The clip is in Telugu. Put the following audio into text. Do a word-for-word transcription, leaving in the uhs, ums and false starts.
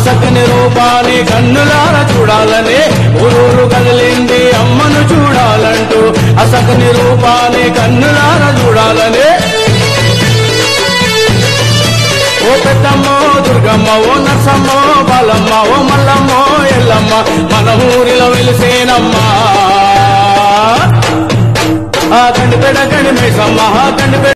సకని రూపాన్ని కన్నులార చూడాలని ఊరూరు కదిలింది అమ్మను చూడాలంటూ అసకని రూపాన్ని కన్నులార చూడాలని ఓ పెద్దమ్మో దుర్గమ్మ ఓ నర్సమ్మో బాలమ్మ ఓ మల్లమ్మో ఎల్లమ్మ మన ఊరిలో వెలిసేనమ్మా ఆ గండిపేట గండి మేసమ్మ గండిపేట